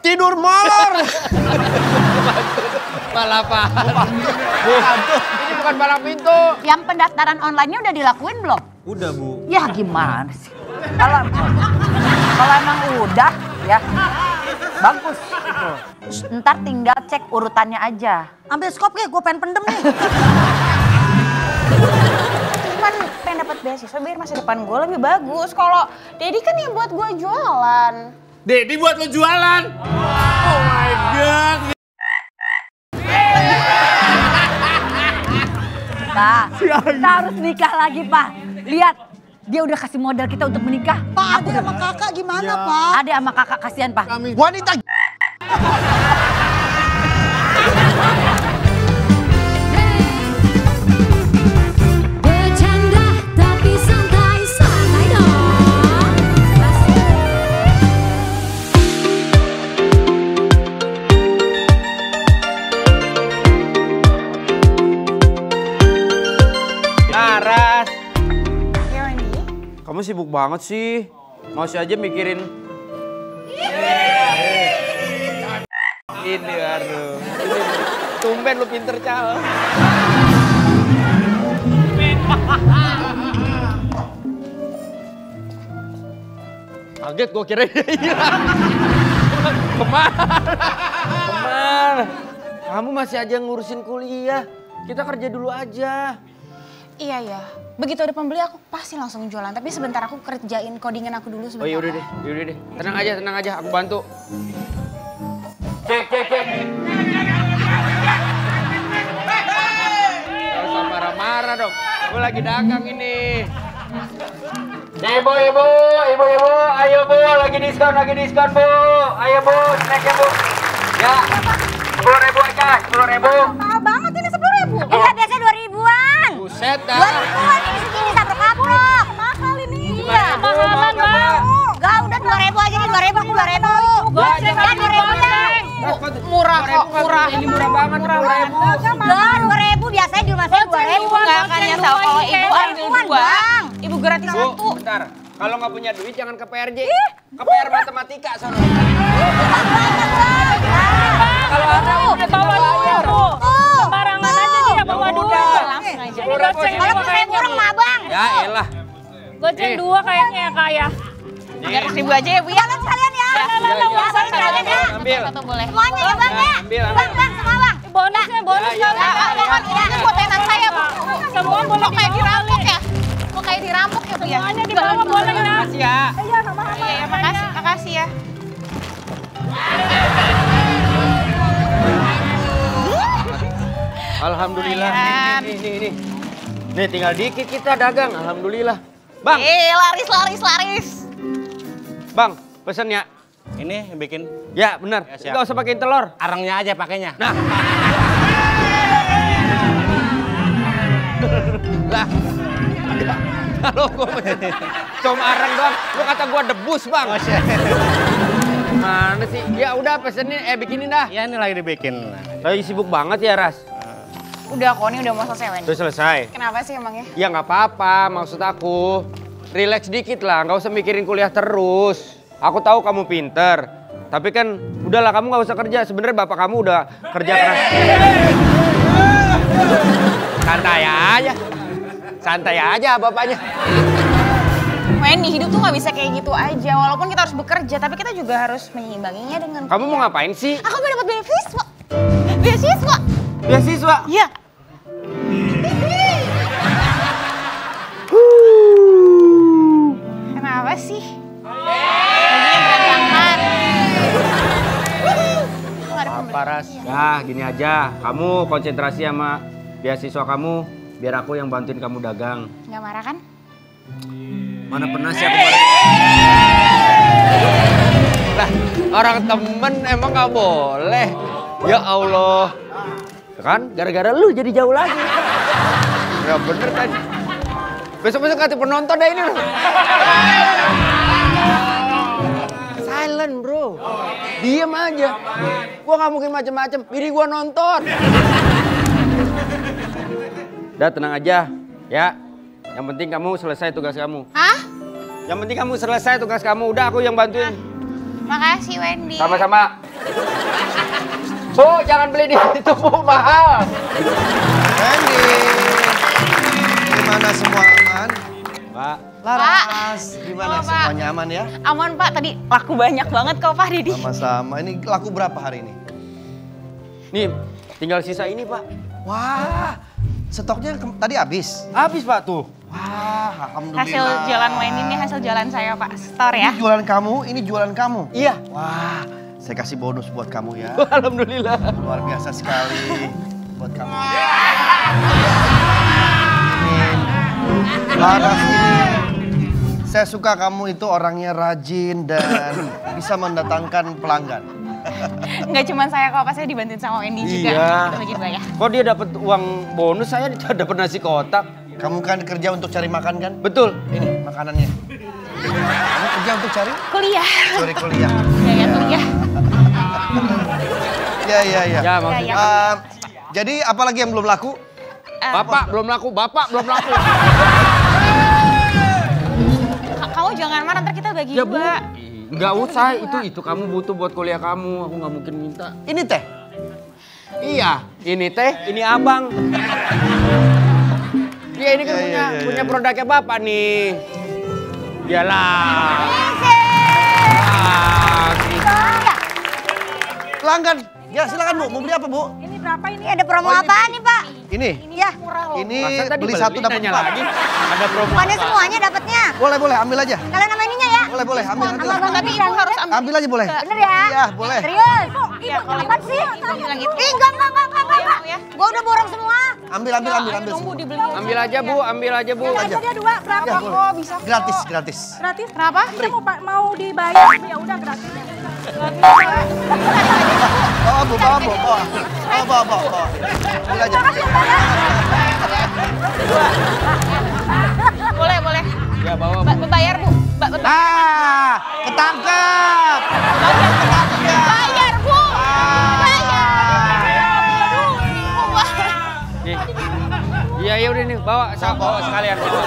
tidur molor. Balapan. Ini bukan palang pintu. Yang pendaftaran online-nya udah dilakuin belum? Udah, Bu. Ya gimana sih? Kalau emang udah ya bagus itu. Ntar tinggal cek urutannya aja. Ambil skop gue pengen pendem nih. Cuman pengen dapat beasiswa biar masa depan gue lebih bagus. Kalau Dedi kan yang buat gue jualan. Dedi buat lo jualan. Oh my god. Pak, kita harus nikah lagi, Pak. Lihat, dia udah kasih modal kita untuk menikah. Pak, adik sama kakak gimana, Pak? Adik sama kakak kasihan, Pak. Wanita. Bercanda tapi santai-santai dong. Laras. Ya Wendy. Kamu sibuk banget sih. Masih aja mikirin. Ini aduh. Ini tumben lu pinter Cal. Kaget gua kira dia hilang. Kemana? Kamu masih aja ngurusin kuliah. Kita kerja dulu aja. Iya ya. Begitu ada pembeli aku pasti langsung jualan. Tapi sebentar aku kerjain codingan aku dulu sebentar. Oh yaudah deh. Tenang aja, aku bantu. Cek. Gak usah marah-marah dong. Gue lagi dagang ini. Ibu, ayo bu, lagi diskon bu. Ayo bu, snacknya bu. Ya, 10.000 aja, 10.000. Mahal banget ini 10.000. Enggak, biasa 2.000-an. Buset dah. 2.000-an ini segini satu kaprok. Mahal ini. Iya, mahalan bang. Enggak, udah 2.000 aja nih, 2.000 aku 2.000. Goceng, Kan 2.000 ya. Murah kok, murah. Ini murah banget, 2.000. Lah, 2.000 biasanya di rumah saya 2.000. Gak akan nyesel kalau ibu ambil Ribuan, dua. Bang. Ibu gratis Bu, satu. bentar. Kalau nggak punya duit jangan ke PRJ. Ke PR Matematika sono. Kalau ada udah bawa duit, Bu. Barangan aja dia bawa dua. Langsung aja. Kalau 2.000 orang mah, Bang. Ya elah. Goceng dua kayaknya ya, Kak ya. 300.000 aja ya Bu ya. Jalan sekalian ya. Jalan sekalian ya. Ambil. Satu boleh. Semuanya ya, Bang ya. Ambil. Bang, semua, Bang. Bonusnya bonus Ya, kali. Ini buat enak saya Bu. Semua boleh Kok kayak dirampok ya? Kok kayak dirampok ya Bu ya? Semuanya dibawa boleh ya. Makasih ya. Iya, makasih ya. Alhamdulillah. Lumayan. Nih. Nih tinggal dikit kita dagang. Alhamdulillah. Bang, Laris. Bang, pesen ya. Ini yang bikin Ya benar. Ya, siap. Nggak usah pakai telur. arangnya aja pakainya. Nah. Lah. Kalau gua pesen cuma arang doang, lu kata gua debus, Bang. Mana sih? Ya udah pesenin, bikinin dah. Ya ini lagi dibikin. Lagi sibuk banget ya, Ras? Udah kok, ini udah mau selesai Wendy. Udah selesai? Kenapa sih emangnya? Ya nggak apa-apa, maksud aku. Relax dikit lah, nggak usah mikirin kuliah terus. Aku tahu kamu pinter. Tapi kan, udahlah kamu nggak usah kerja. Sebenarnya bapak kamu udah kerja keras. Santai aja bapaknya. Wendy, hidup tuh nggak bisa kayak gitu aja. Walaupun kita harus bekerja, tapi kita juga harus menyeimbanginya dengan Kamu mau ngapain sih? Aku mau dapat beasiswa. Beasiswa? Beasiswa? Iya. Kenapa sih? Bajunya berantakan. Nggak ada pembeli. Paras. Ya gini aja, kamu konsentrasi sama beasiswa kamu. Biar aku yang bantuin kamu dagang. Nggak marah kan? Mana pernah sih aku marah? Lah, orang temen emang nggak boleh. Ya Allah. Kan, gara-gara lu jadi jauh lagi. Ya bener tadi. Besok-besok kasih penonton dah ini. Silent bro. Diem aja. Gua nggak mungkin macem-macem. Ini gua nonton. Udah tenang aja. Ya. Yang penting kamu selesai tugas kamu. Hah? Yang penting kamu selesai tugas kamu. Udah aku yang bantuin. Makasih Wendy. Sama-sama. Bu, jangan beli di situ, Bu, mahal. Wendy, gimana semua aman? Pak. Laras, gimana Halo, Pak. semuanya aman ya? Aman Pak, tadi laku banyak banget kok Pak Didi. Sama-sama. Ini laku berapa hari ini? Nih, tinggal sisa ini, Pak. Wah, stoknya tadi habis. Habis, Pak, tuh. Wah, alhamdulillah. Hasil jalan main ini hasil jalan saya Pak, store ya. Ini jualan kamu, ini jualan kamu. Iya. Wah, saya kasih bonus buat kamu ya. Alhamdulillah. Luar biasa sekali buat kamu. Laras ini, saya suka kamu itu orangnya rajin dan bisa mendatangkan pelanggan. Nggak cuma saya kok, Pak, saya dibantuin sama Wendy juga. Iya. Kita bagi dua ya. Kok dia dapat uang bonus, saya dapat nasi kotak. Kamu kan kerja untuk cari makan kan? Betul. Ini makanannya. Kamu kerja untuk cari? Kuliah. Cari kuliah. Ya kuliah. Ya. Ya, maksudnya. Jadi apa lagi yang belum laku? Bapak belum laku, Bapak belum laku. Kamu jangan marah, ntar kita bagi Ya, Bu. dua. Nggak usah, itu kamu butuh buat kuliah kamu. Aku nggak mungkin minta. Ini teh. Iya, ini teh, ini abang. Iya, ini kan punya produknya Bapak nih. Iyalah. Pelanggan. Ya silakan Bu, mau beli apa Bu? Ini berapa ini? Ada promo apaan nih, Pak? Ini. Iya. Ini Masa tadi beli satu dapat nanya 4. lagi. Ada promo Bukannya apa? semuanya dapatnya. Boleh, ambil aja. Kalian sama ininya ya? Boleh, ambil. Tapi Ibu harus ambil. Ambil aja boleh. Bener ya? Iya, boleh. Serius? Ya, kalau Apa sih? Ibu bilang gitu. Ih, enggak. Ya. Gua udah borong semua. Ambil Nunggu semua. dibeli. Ambil aja, Bu, ambil aja, Bu. Aja dia 2, berapa? Ya, boleh. Oh, bisa. Gratis. Gratis. Kenapa? Kita mau dibayar, ya udah gratis. Bawa. Ambil aja. Boleh. Ya, bawa, Bu. Bayar Bu. Ketangkep. Bayar Bu. Nih. Iya, udah nih, bawa sekalian. Bawa.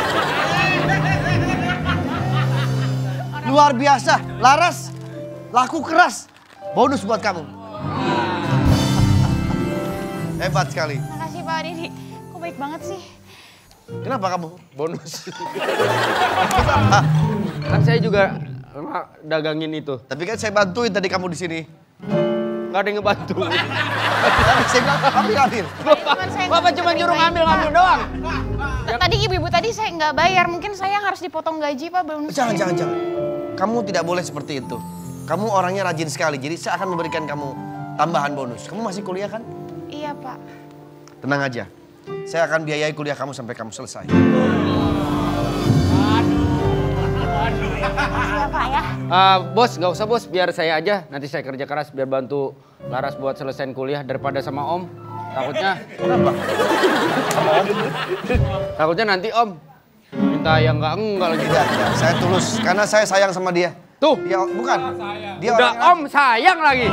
Luar biasa. Laras, laku keras. Bonus buat kamu. Hebat sekali. Makasih Pak Didi. Kok baik banget sih? Kenapa kamu? Bonus. Hah? Kan saya juga dagangin itu. Tapi kan saya bantuin tadi kamu di sini. Nggak ada yang ngebantu. Saya bilang ambil. Bapak cuma nyuruh ngambil doang. Tadi ibu-ibu tadi saya nggak bayar. Mungkin saya harus dipotong gaji Pak belum. Jangan. Kamu tidak boleh seperti itu. Kamu orangnya rajin sekali, jadi saya akan memberikan kamu tambahan bonus. Kamu masih kuliah kan? Iya Pak. Tenang aja. Saya akan biayai kuliah kamu sampai kamu selesai. Iya Pak ya. Bos, nggak usah bos, biar saya aja. Nanti saya kerja keras biar bantu Laras buat selesaiin kuliah daripada sama Om. Takutnya. Kenapa? Takutnya nanti Om minta yang enggak lagi. Tidak. Saya tulus karena saya sayang sama dia. Tuh. Dia bukan. Dia Udah orang Om sayang lagi.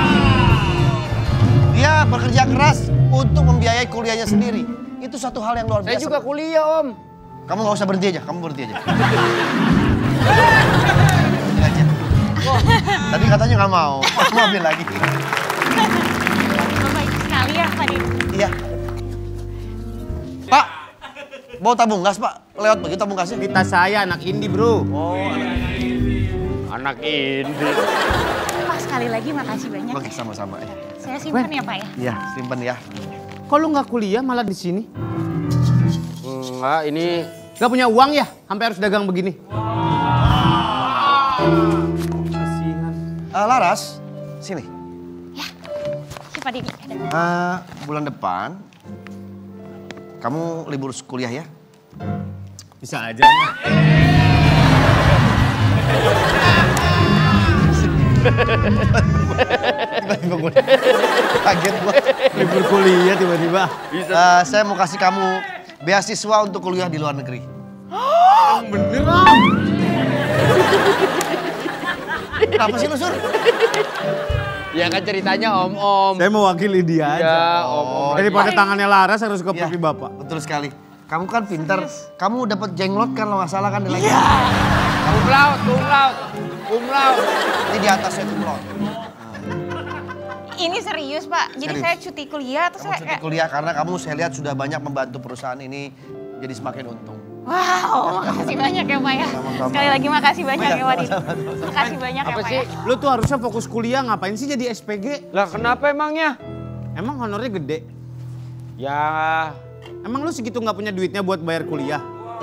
Dia bekerja keras untuk membiayai kuliahnya sendiri. Itu satu hal yang luar biasa. Saya juga kuliah Om. Kamu nggak usah berhenti aja, kamu berhenti aja. Tadi katanya nggak mau ambil lagi. Baik sekali ya Pak Didi. Iya. Pak, bawa tabung gas Pak. Lewat begitu tabung gasnya. Kita saya anak indie bro. Anak ini. Pak sekali lagi makasih banyak. Oke, sama-sama. Saya simpan ya Pak ya. Iya, simpen ya. Kok lu nggak kuliah malah di sini? Enggak, ini Gak punya uang ya? Sampai harus dagang begini? Kasihan. Laras, sini. Si Pak Didi. Bulan depan, kamu libur kuliah ya? Bisa aja. Tiba-tiba gue kaget gue. Libur kuliah tiba-tiba. Saya mau kasih kamu beasiswa untuk kuliah di luar negeri. Bener Om. Kenapa sih lu, Sur? ya kan ceritanya Om. Saya mewakili dia aja. Ya, Om. Daripada tangannya Laras harus ke pipi bapak. Betul sekali. Kamu kan pintar. Kamu dapat jenglot kan kalau nggak salah kan nilainya? Iya. Umlaut. Ini di atasnya jenglot. Ini serius Pak, jadi Serius? saya cuti kuliah terus Kamu saya cuti kayak, kuliah karena kamu saya lihat sudah banyak membantu perusahaan ini jadi semakin untung. wow, makasih banyak ya Pak ya. Sama-sama. Sekali lagi makasih banyak ya Wadid. Makasih banyak ya Apa Pak sih? ya. Lu tuh harusnya fokus kuliah, ngapain sih jadi SPG? Lah kenapa emangnya? Emang honornya gede? Ya, Emang lu segitu nggak punya duitnya buat bayar kuliah?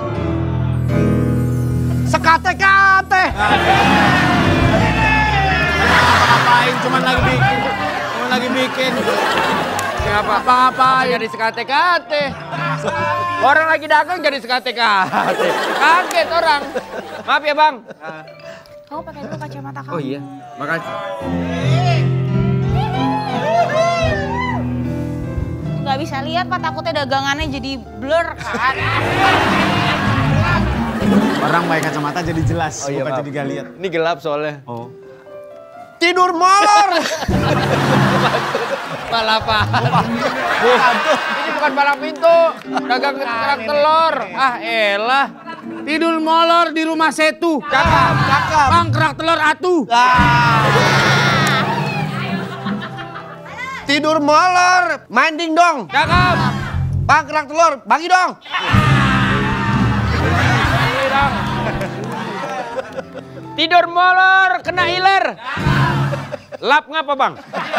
Sekate-kate! Ngapain? Cuman lagi bikin. kenapa? Apa-ngapain? Jadi sekate-kate. Orang lagi dagang jadi sekate-kate. Kaget orang. Maaf ya Bang. Kamu pakai dulu kacamata kamu. Oh iya, makasih. Nggak bisa lihat Pak, takutnya dagangannya jadi blur kan. Orang pakai kacamata jadi jelas, bukan maaf. jadi gak lihat. Ini gelap soalnya. Oh. Tidur molor! Balapan. Ini bukan balap pintu. Dagang kerak telur. Ah elah. Tidur molor di rumah Setu. Cakap, cakap. Bang, kerak telur atuh. Tidur molor, main dingdong. Cakap. Bang, kerak telur, bagi dong. Tidur molor, kena iler. Lap ngapa Bang?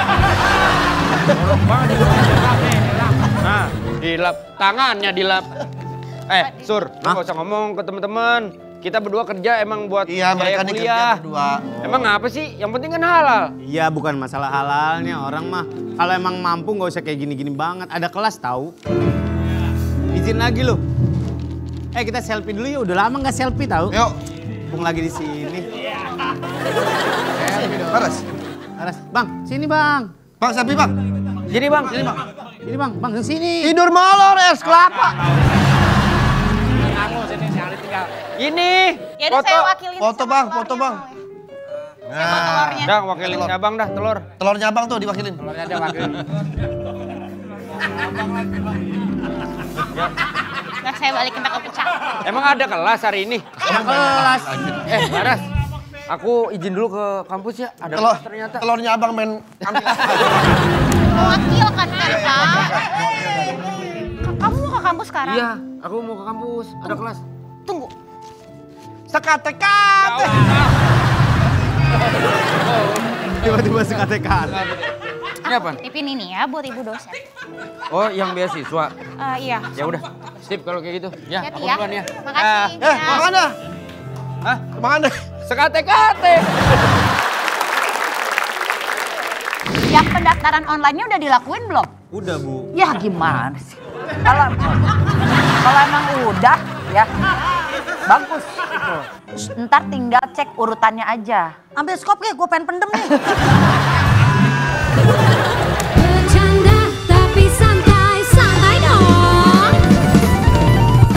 Nah, dilap. Tangannya dilap. Sur, lu gak usah ngomong ke teman-teman. Kita berdua kerja emang buat Iya, mereka biaya nih kuliah. kerja berdua. Emang apa sih? Yang penting kan halal. Iya, bukan masalah halalnya. Orang mah kalau emang mampu nggak usah kayak gini-gini banget. Ada kelas tahu. Izin lagi loh. Kita selfie dulu ya. Udah lama nggak selfie tahu. Yuk, Mumpung lagi di sini. Paras. Aras, Bang, sini Bang. Bang, sapi bang. Jadi Bang, Ini Bang, Bang sini. Tidur molor, es kelapa. ini Ya udah saya wakilin. Foto, sama Bang, telurnya foto, Bang. soalnya. Saya mau telurnya. Dah wakilin abang dah telur. Telurnya abang tuh diwakilin. Telurnya ada wakilin. Nah, saya balikin tak kepecah. Emang ada kelas hari ini? Ada kelas. Laras, aku izin dulu ke kampus ya. Ada kelas ternyata. Telurnya abang main ambil. Mewakilkan kan Pak. Kamu mau ke kampus sekarang? Iya, aku mau ke kampus. Ada kelas. Tunggu. Sekate-kate. Tiba-tiba sekate-kate. Ini apa? Tipin ini ya buat ibu dosen. Oh, yang beasiswa. Iya. Ya udah, sip kalau kayak gitu. Ya, Hati-hati aku ya. duluan ya. Makasih. Makan dah. Hah? Makan deh. Sekate-kate. Yang pendaftaran online-nya udah dilakuin belum? Udah, Bu. Ya gimana sih? Kalau emang udah ya bagus itu. Ntar tinggal cek urutannya aja. Ambil skop gue pengen pendem nih.